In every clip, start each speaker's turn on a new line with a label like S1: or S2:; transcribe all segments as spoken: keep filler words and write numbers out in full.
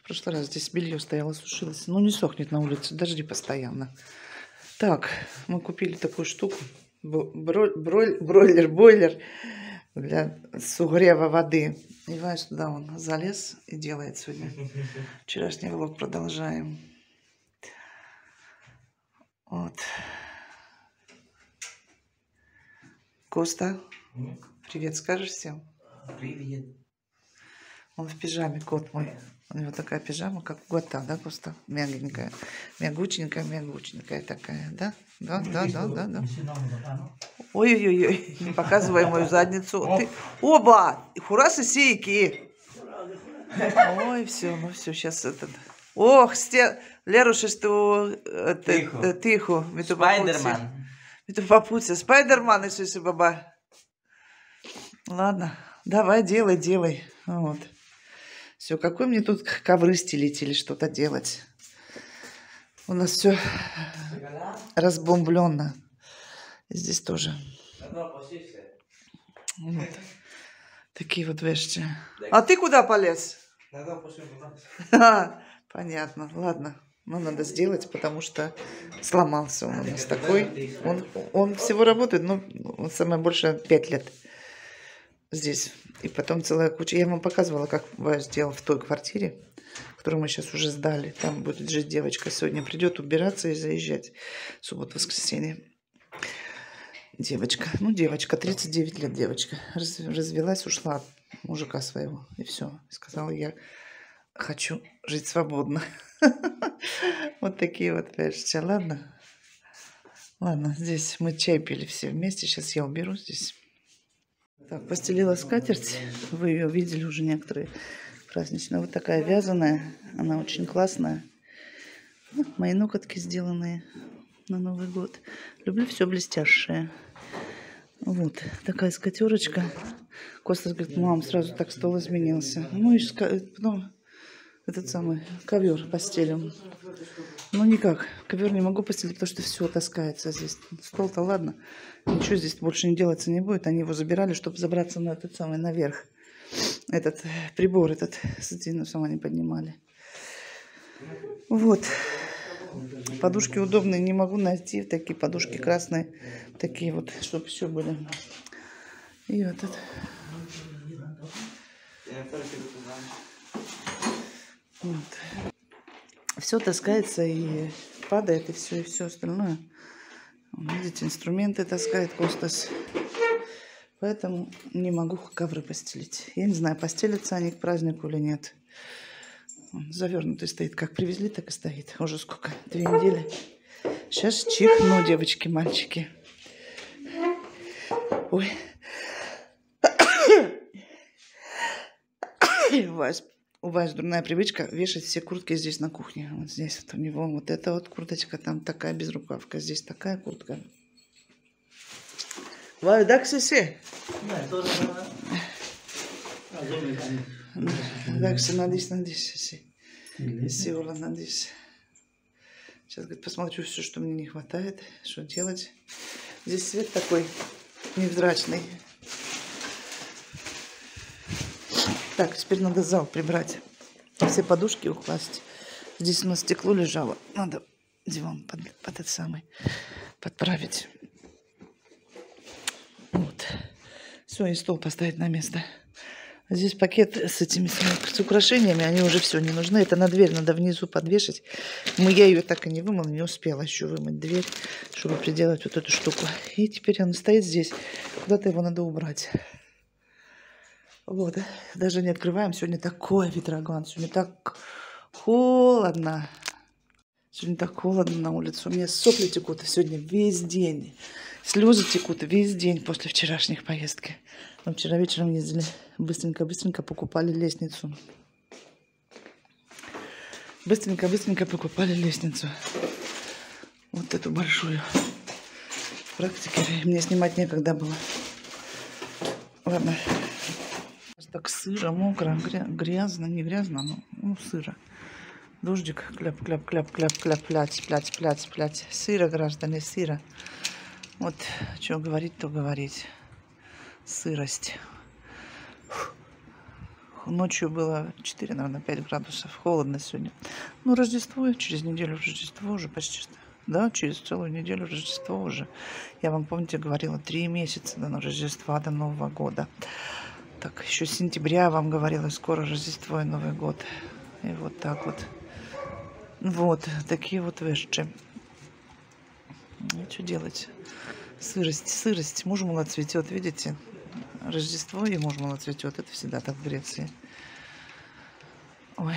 S1: прошлый раз здесь белье стояло, сушилось. Ну, не сохнет на улице, дожди постоянно. Так, мы купили такую штуку. Броль, броль, бройлер, бойлер для сугрева воды. И Вась туда он залез и делает сегодня. Вчерашний влог продолжаем. Вот. Коста, привет скажешь всем?
S2: Привет.
S1: Он в пижаме, кот мой. У него такая пижама, как у кота, да, Коста? Мягенькая, мягученькая, мягученькая такая, да? Да, да, да, да, да. Ой-ой-ой, не показывай мою задницу. Ты... Оба! Хурасы сейки! Ой, все, ну все, сейчас этот... Ох, сте... Леруша, что...
S2: Тихо.
S1: Тихо.
S2: Спайдерман.
S1: Это попутся. Спайдерман, если баба. Ладно, давай, делай, делай. Вот. Все, какой мне тут ковры стелить или что-то делать? У нас все разбомбленно. Здесь тоже. Вот. Такие вот вещи. А ты куда полез? Понятно, ладно. Ну, надо сделать, потому что сломался он у нас такой. Он, он всего работает, ну, самое большее пять лет здесь. И потом целая куча. Я вам показывала, как я сделал в той квартире, которую мы сейчас уже сдали. Там будет жить девочка. Сегодня придет убираться и заезжать. Суббота-воскресенье. Девочка. Ну, девочка. тридцать девять лет девочка. Раз, развелась, ушла от мужика своего. И все. Сказала, я хочу жить свободно. Вот такие вот вещи. Ладно? Ладно, здесь мы чай пили все вместе. Сейчас я уберу здесь. Так, постелила скатерть. Вы ее видели уже некоторые праздничные. Вот такая вязаная. Она очень классная. Вот мои ноготки сделанные на Новый год. Люблю все блестящее. Вот такая скатерочка. Костя говорит, мам, сразу так стол изменился. Ну и потом этот самый ковер постелим. Ну никак, ковер не могу постелить, потому что все таскается здесь. Стол-то ладно, ничего здесь больше не делаться не будет. Они его забирали, чтобы забраться на этот самый наверх. Этот прибор, этот сатину сама не поднимали. Вот. Подушки удобные, не могу найти. Такие подушки красные, такие вот, чтобы все были. И вот это. Вот. Все таскается и падает, и все, и все остальное. Видите, инструменты таскает Костас. Поэтому не могу ковры постелить. Я не знаю, постелятся они к празднику или нет. Он завернутый стоит. Как привезли, так и стоит. Уже сколько? Две недели. Сейчас чихну, девочки, мальчики. Ой. Вась. У вас дурная привычка вешать все куртки здесь на кухне. Вот здесь вот у него вот эта вот курточка, там такая безрукавка, здесь такая куртка. Вай, да, ксиси? Да, кси, надись, надись, ксиси. Ксиси, Ола, надись. Сейчас, говорит, посмотрю все, что мне не хватает, что делать. Здесь свет такой невзрачный. Так, теперь надо зал прибрать. Все подушки укласть. Здесь у нас стекло лежало. Надо диван под, под этот самый подправить. Вот. Все, и стол поставить на место. Здесь пакет с этими с украшениями. Они уже все не нужны. Это на дверь надо внизу подвешать. Мы, я ее так и не вымыла. Не успела еще вымыть дверь, чтобы приделать вот эту штуку. И теперь он стоит здесь. Куда-то его надо убрать. Вот, даже не открываем. Сегодня такой ветроган. Сегодня так холодно. Сегодня так холодно на улице. У меня сопли текут сегодня весь день. Слезы текут весь день после вчерашних поездки. Мы вчера вечером ездили. Быстренько-быстренько покупали лестницу. Быстренько-быстренько покупали лестницу. Вот эту большую. В практике мне снимать некогда было. Ладно. Так сыро, мокро, грязно, не грязно, но ну, сыро. Дождик, кляп, кляп, кляп, кляп, кляп, плять, плять, плять, плять. Сыро, граждане, сыро. Вот, что говорить, то говорить. Сырость. ночью было четыре, наверное, пять градусов. Холодно сегодня. Ну, Рождество, через неделю Рождество уже почти что. Да, через целую неделю Рождество уже. Я вам, помните, говорила, три месяца до Рождества, до Нового года. Так, еще с сентября вам говорила, скоро Рождество и Новый год. И вот так вот. Вот, такие вот вещи. Ну, что делать? Сырость, сырость. Мужмула цветет, видите? Рождество и мужмула цветет. Это всегда так в Греции. Ой.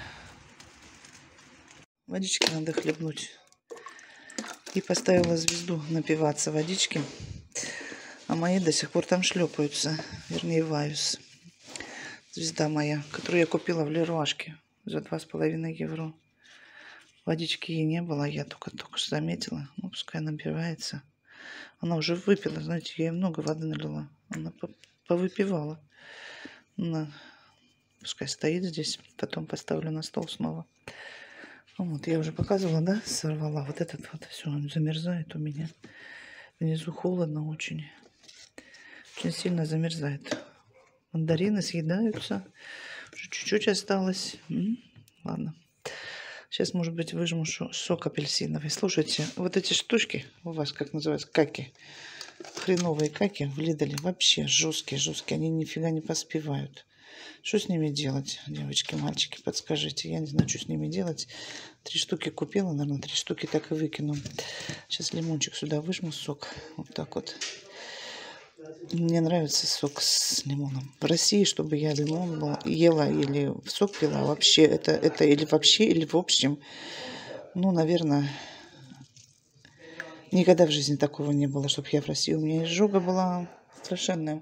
S1: Водички надо хлебнуть. И поставила звезду напиваться водички. А мои до сих пор там шлепаются. Вернее, ваюс. Звезда моя, которую я купила в Леруашке за два с половиной евро. Водички ей не было, я только только что заметила. Ну, пускай набивается. Она уже выпила, знаете, я ей много воды налила. Она повыпивала. Она пускай стоит здесь, потом поставлю на стол снова. Вот, я уже показывала, да, сорвала. Вот этот вот, все, он замерзает у меня. Внизу холодно очень. Очень сильно замерзает. Мандарины съедаются. Уже чуть-чуть осталось. М-м, ладно. Сейчас, может быть, выжму сок апельсиновый. Слушайте, вот эти штучки у вас, как называются, каки. Хреновые каки в Лиделе. Вообще жесткие, жесткие. Они нифига не поспевают. Что с ними делать, девочки, мальчики, подскажите. Я не знаю, что с ними делать. Три штуки купила, наверное, три штуки так и выкину. Сейчас лимончик сюда выжму, сок. Вот так вот. Мне нравится сок с лимоном. В России, чтобы я лимон ела или сок пила, вообще это, это или вообще, или в общем, ну, наверное, никогда в жизни такого не было, чтобы я в России. У меня изжога была совершенная.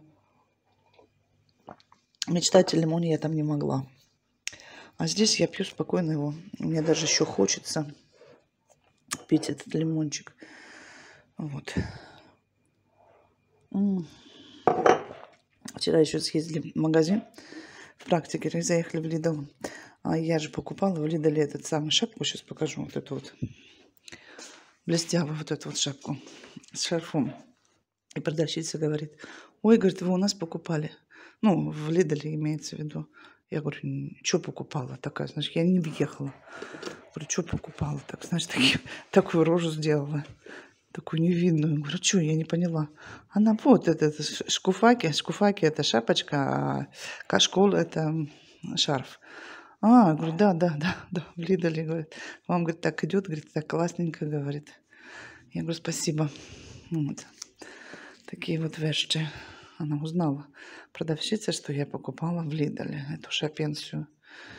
S1: Мечтать о лимоне я там не могла. А здесь я пью спокойно его. Мне даже еще хочется пить этот лимончик. Вот. М-м. Вчера еще съездили в магазин. В практике заехали в Лидл. А я же покупала в Лидле этот самый шапку. Сейчас покажу вот эту вот. Блестявую вот эту вот шапку с шарфом. И продавщица говорит: ой, говорит, вы у нас покупали. Ну, в Лидле имеется в виду. Я говорю, что покупала такая? Значит, я не въехала. Говорю, что покупала? Так, значит, таки, такую рожу сделала. Такую невинную. Говорю, что, я не поняла. Она вот, это, это шкуфаки. Шкуфаки это шапочка, а кашкол это шарф. А, говорю, да, да, да, да, в Лидле, говорит. Вам, говорит, так идет, говорит, так классненько, говорит. Я говорю, спасибо. Вот. Такие вот вещи. Она узнала, продавщица, что я покупала в Лидле эту шапенцию.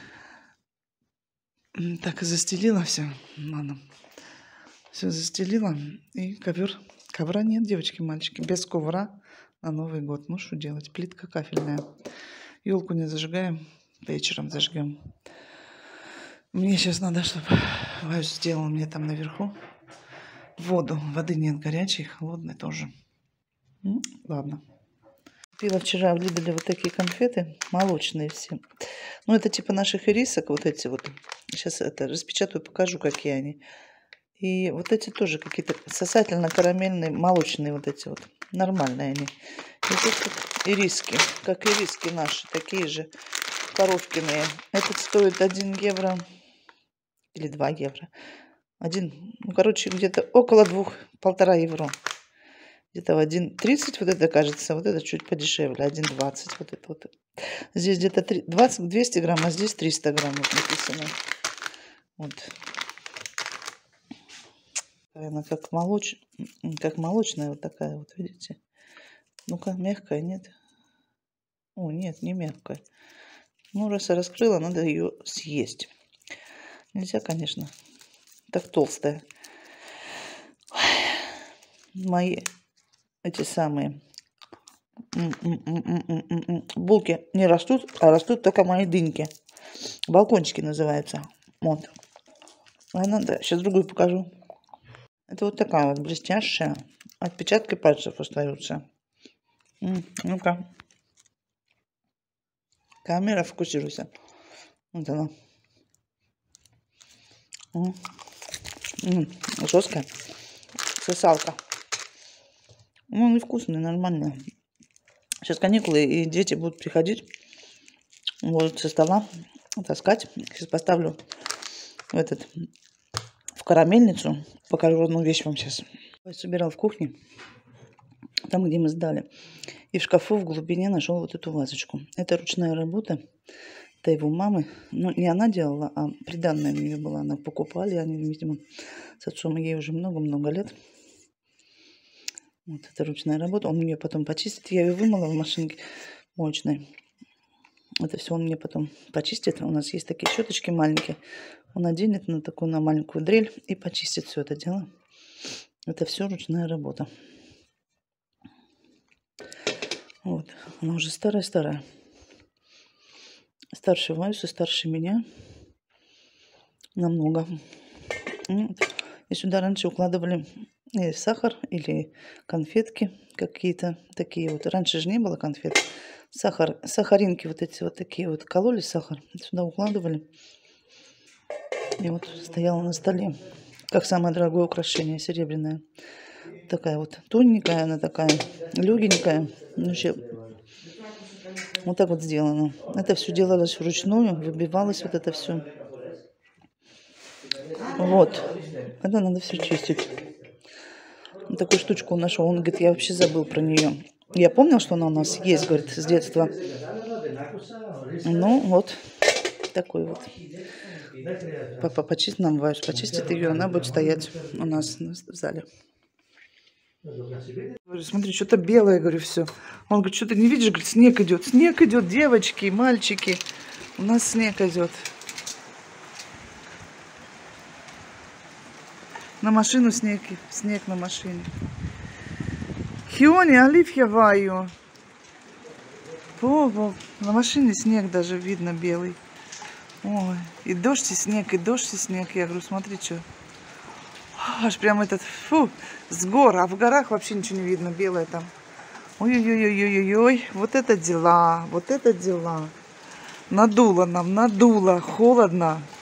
S1: Так и застелила все. Ладно. Все застелила. И ковер. Ковра нет, девочки, мальчики. Без ковра на Новый год. Ну, что делать? Плитка кафельная. Елку не зажигаем. Вечером зажгем. Мне сейчас надо, чтобы Вайс сделал мне там наверху воду. Воды нет горячей, холодной тоже. Ну, ладно. Купила вчера в Лидле вот такие конфеты, молочные все. Ну, это типа наших ирисок, вот эти вот. Сейчас это распечатаю, покажу, какие они. И вот эти тоже какие-то сосательно-карамельные, молочные вот эти вот. Нормальные они. И тут вот ириски, как ириски наши, такие же коровкиные. Этот стоит один евро или два евро. Один, ну, короче, где-то около двух, полтора евро. Где-то в один тридцать вот это, кажется, вот это чуть подешевле, один двадцать вот это вот. Здесь где-то двадцать двести грамм, а здесь триста грамм вот написано. Вот. Она как, молоч... как молочная вот такая вот, видите? Ну-ка, мягкая, нет? О, нет, не мягкая. Ну, раз я раскрыла, надо ее съесть. Нельзя, конечно. Так толстая. Мои эти самые булки не растут, а растут только мои дыньки. Балкончики называются. Вот. Ладно, да, сейчас другую покажу. Это вот такая вот блестящая. Отпечатки пальцев остаются. Ну-ка. Камера, фокусируйся. Вот она. М-м, жесткая. Сосалка. Ну, невкусная, нормальная. Сейчас каникулы, и дети будут приходить. Вот со стола таскать. Сейчас поставлю в этот в карамельницу. Покажу одну вещь вам сейчас. Я собирал в кухне, там, где мы сдали. И в шкафу в глубине нашел вот эту вазочку. Это ручная работа. Это его мамы. Ну, не она делала, а приданная у нее была. Она покупали, они, видимо, с отцом ей уже много-много лет. Вот это ручная работа. Он мне потом почистит. Я ее вымыла в машинке моечной. Это все он мне потом почистит. У нас есть такие щеточки маленькие. Он оденет на такую, на маленькую дрель и почистит все это дело. Это все ручная работа. Вот. Она уже старая-старая. Старше Вайса, старше меня. Намного. Вот. И сюда раньше укладывали сахар или конфетки какие-то такие вот. Раньше же не было конфет. Сахар, сахаринки вот эти вот такие вот. Кололи сахар. Сюда укладывали. И вот стояла на столе. Как самое дорогое украшение. Серебряное. Такая вот тоненькая. Она такая легенькая. Ну, вообще, вот так вот сделано. Это все делалось вручную. Выбивалось вот это все. Вот. Это надо все чистить. Вот такую штучку он нашел. Он говорит, я вообще забыл про нее. Я помнил, что она у нас есть, говорит, с детства. Ну, вот. Такой вот. Папа почистит нам, Вайс почистит ее. Она будет стоять у нас в зале. Говорю, смотри, что-то белое, говорю, все. Он говорит, что ты не видишь? Говорит, снег идет. Снег идет, девочки, мальчики. У нас снег идет. На машину снег, снег на машине. Хиони, алиф я ваю. Ого, на машине снег даже видно белый. Ой, и дождь, и снег, и дождь, и снег. Я говорю, смотри, что. Аж прям этот, фу, с гор. А в горах вообще ничего не видно, белое там. Ой-ой-ой-ой-ой-ой. Вот это дела, вот это дела. Надуло нам, надуло, холодно.